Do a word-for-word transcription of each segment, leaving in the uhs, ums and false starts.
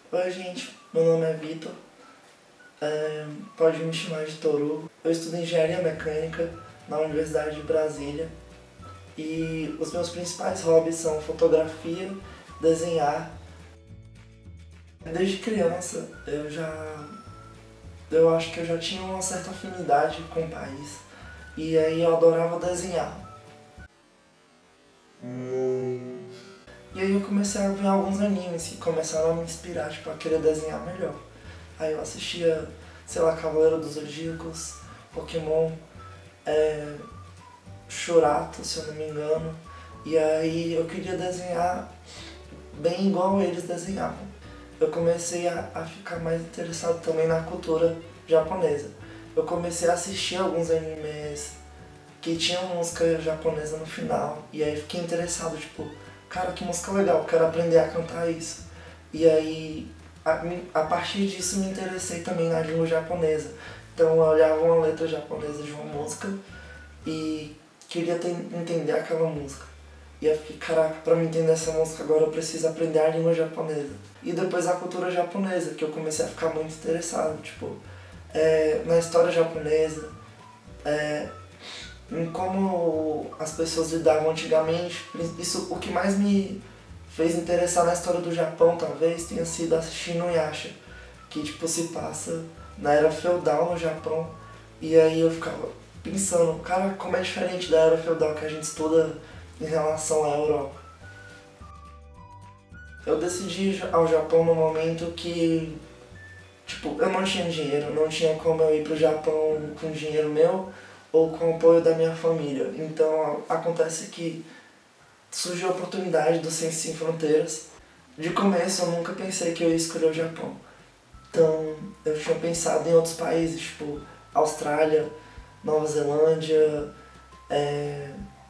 Oi gente, meu nome é Vitor, é, pode me chamar de Toru. Eu estudo Engenharia Mecânica na Universidade de Brasília e os meus principais hobbies são fotografia, desenhar. Desde criança eu já, eu acho que eu já tinha uma certa afinidade com o país e aí eu adorava desenhar. E aí eu comecei a ver alguns animes que começaram a me inspirar, tipo, a querer desenhar melhor. Aí eu assistia, sei lá, Cavaleiro dos Zodíacos, Pokémon, é, Churato, se eu não me engano. E aí eu queria desenhar bem igual eles desenhavam. Eu comecei a, a ficar mais interessado também na cultura japonesa. Eu comecei a assistir alguns animes que tinham música japonesa no final, e aí fiquei interessado, tipo, cara, que música legal, quero aprender a cantar isso. E aí, a, a partir disso, me interessei também na língua japonesa. Então eu olhava uma letra japonesa de uma música e queria ter, entender aquela música. E eu fiquei, caraca, pra me entender essa música agora eu preciso aprender a língua japonesa. E depois a cultura japonesa, que eu comecei a ficar muito interessado, tipo, é, na história japonesa, é, em como as pessoas lidavam antigamente. Isso, o que mais me fez interessar na história do Japão, talvez, tenha sido assistir Inuyasha, que tipo se passa na era feudal no Japão. E aí eu ficava pensando, cara, como é diferente da era feudal que a gente estuda em relação à Europa. Eu decidi ir ao Japão no momento que, tipo, eu não tinha dinheiro, não tinha como eu ir pro Japão com dinheiro meu ou com o apoio da minha família. Então acontece que surgiu a oportunidade do Ciência Sem Fronteiras. De começo eu nunca pensei que eu ia escolher o Japão. Então eu tinha pensado em outros países, tipo Austrália, Nova Zelândia, é...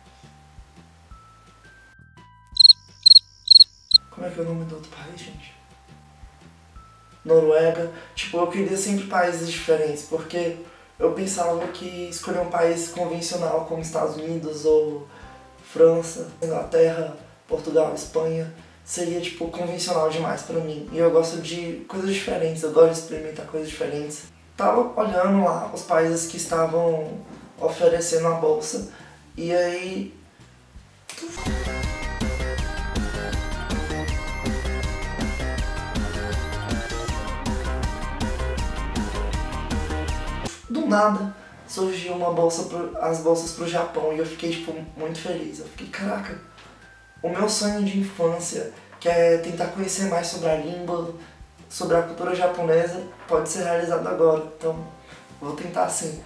como é que é o nome do outro país, gente? Noruega. Tipo, eu queria sempre países diferentes, porque eu pensava que escolher um país convencional como Estados Unidos ou França, Inglaterra, Portugal, Espanha seria tipo convencional demais pra mim. E eu gosto de coisas diferentes, eu gosto de experimentar coisas diferentes. Tava olhando lá os países que estavam oferecendo a bolsa e aí do nada surgiu uma bolsa pro, as bolsas pro Japão e eu fiquei tipo muito feliz. Eu fiquei, caraca, o meu sonho de infância, que é tentar conhecer mais sobre a língua, sobre a cultura japonesa, pode ser realizado agora. Então, vou tentar sim.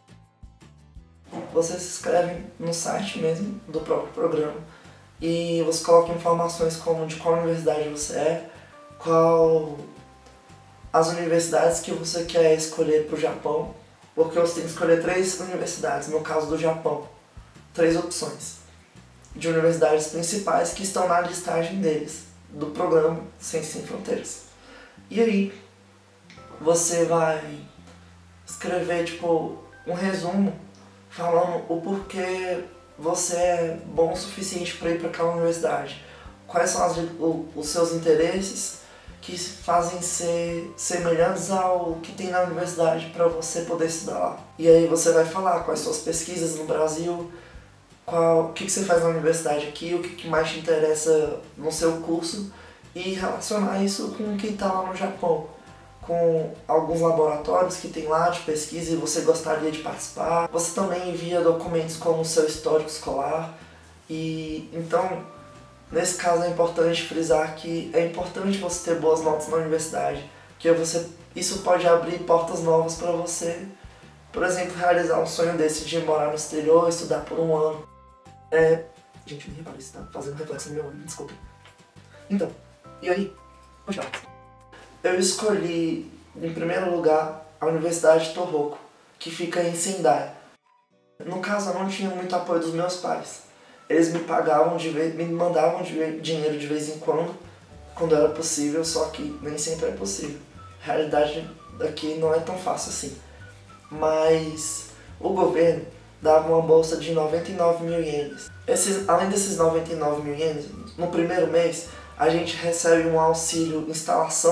Você se inscreve no site mesmo do próprio programa e você coloca informações como de qual universidade você é, qual as universidades que você quer escolher para o Japão, porque você tem que escolher três universidades, no caso do Japão, três opções de universidades principais que estão na listagem deles, do programa Ciência Sem Fronteiras. E aí, você vai escrever tipo um resumo falando o porquê você é bom o suficiente para ir para aquela universidade, quais são as, o, os seus interesses que fazem ser semelhantes ao que tem na universidade para você poder estudar lá. E aí você vai falar quais são as pesquisas no Brasil, qual, o que, que você faz na universidade aqui, o que, que mais te interessa no seu curso e relacionar isso com quem está lá no Japão, com alguns laboratórios que tem lá de pesquisa e você gostaria de participar. Você também envia documentos como o seu histórico escolar e então nesse caso é importante frisar que é importante você ter boas notas na universidade, que você, isso pode abrir portas novas para você, por exemplo, realizar um sonho desse de morar no exterior, estudar por um ano. É... Gente, me repara, isso tá fazendo reflexo no meu olho, desculpa. Então, e aí? Poxa, eu escolhi, em primeiro lugar, a Universidade de Tohoku, que fica em Sendai. No caso, eu não tinha muito apoio dos meus pais. Eles me pagavam, de vez, me mandavam de, dinheiro de vez em quando, quando era possível, só que nem sempre é possível. A realidade daqui não é tão fácil assim. Mas o governo dava uma bolsa de noventa e nove mil ienes. Esses, além desses noventa e nove mil ienes, no primeiro mês a gente recebe um auxílio instalação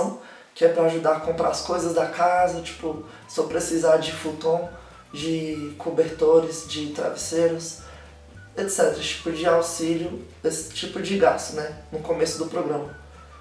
que é para ajudar a comprar as coisas da casa, tipo, se eu precisar de futon, de cobertores, de travesseiros, etcétera. Esse tipo de auxílio, esse tipo de gasto, né, no começo do programa.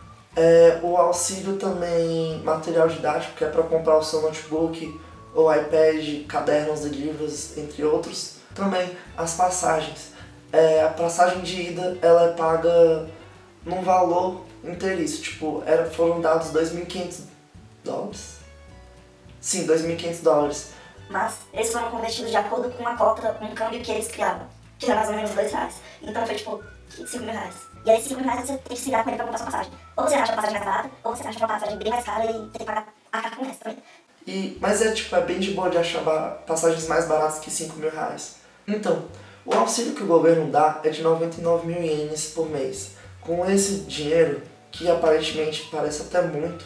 É, o auxílio também material didático, que é para comprar o seu notebook, ou iPad, cadernos e livros, entre outros. Também as passagens. É, a passagem de ida, ela é paga num valor inteiriço, tipo, era, foram dados dois mil e quinhentos dólares? Sim, dois mil e quinhentos dólares. Mas eles foram convertidos de acordo com uma cota, com um câmbio que eles criavam, que era mais ou menos dois reais. Então foi tipo cinco mil reais. E aí cinco mil reais você tem que se virar com ele pra comprar sua passagem. Ou você acha a passagem mais barata, ou você acha uma passagem bem mais cara e tem que pagar a carta com o resto também. E, mas é tipo, é bem de boa de achar passagens mais baratas que cinco mil reais. Então, o auxílio que o governo dá é de noventa e nove mil ienes por mês. Com esse dinheiro, que aparentemente parece até muito,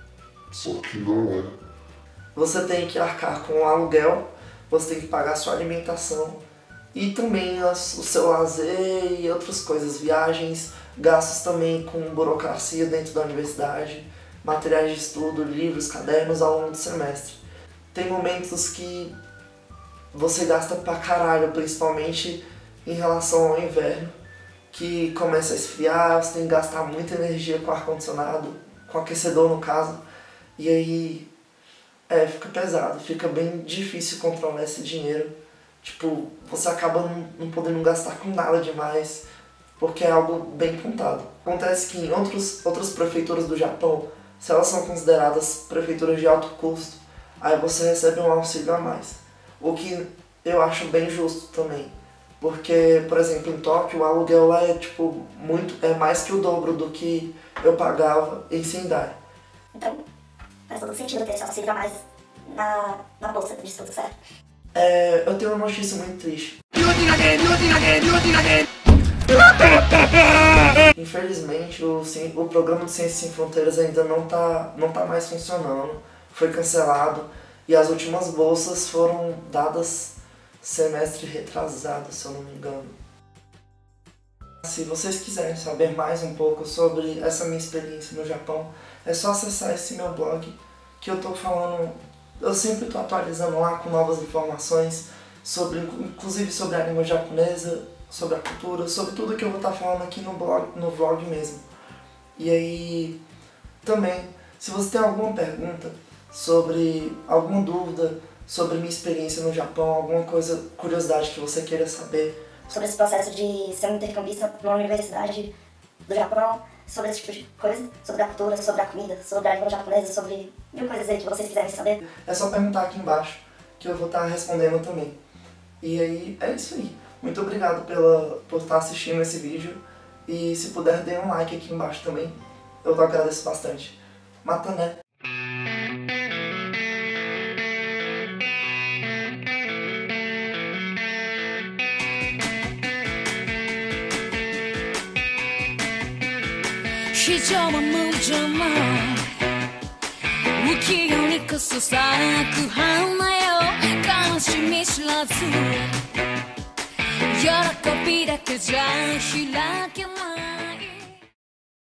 só que não é. Você tem que arcar com o aluguel, você tem que pagar a sua alimentação e também as, o seu lazer e outras coisas, viagens, gastos também com burocracia dentro da universidade, materiais de estudo, livros, cadernos ao longo do semestre. Tem momentos que você gasta pra caralho, principalmente em relação ao inverno, que começa a esfriar, você tem que gastar muita energia com ar-condicionado, com aquecedor no caso, e aí é, fica pesado, fica bem difícil controlar esse dinheiro. Tipo, você acaba não, não podendo gastar com nada demais, porque é algo bem contado. Acontece que em outros, outras prefeituras do Japão, se elas são consideradas prefeituras de alto custo, aí você recebe um auxílio a mais. O que eu acho bem justo também. Porque, por exemplo, em Tóquio, o aluguel lá é, tipo, muito, é mais que o dobro do que eu pagava em Sendai. Então, faz todo sentido ter esse auxílio a mais na, na bolsa de estudo, certo? É, eu tenho uma notícia muito triste. Infelizmente, o, o programa de Ciências Sem Fronteiras ainda não tá, não tá mais funcionando. Foi cancelado e as últimas bolsas foram dadas semestre retrasado, se eu não me engano. Se vocês quiserem saber mais um pouco sobre essa minha experiência no Japão, é só acessar esse meu blog, que eu tô falando, eu sempre tô atualizando lá com novas informações, sobre, inclusive sobre a língua japonesa, sobre a cultura, sobre tudo que eu vou estar falando aqui no blog, no vlog mesmo. E aí, também, se você tem alguma pergunta sobre, alguma dúvida sobre minha experiência no Japão, alguma coisa, curiosidade que você queira saber, sobre esse processo de ser um intercambista numa universidade do Japão, sobre esse tipo de coisa, sobre a cultura, sobre a comida, sobre a língua japonesa, sobre mil coisas aí que vocês quiserem saber, é só perguntar aqui embaixo, que eu vou estar respondendo também. E aí, é isso aí. Muito obrigado pela, por estar assistindo esse vídeo, e se puder, dê um like aqui embaixo também, eu agradeço bastante. Matané! 非常無情な浮世にこそ咲く花よ悲しみ知らず喜びだけじゃ開けない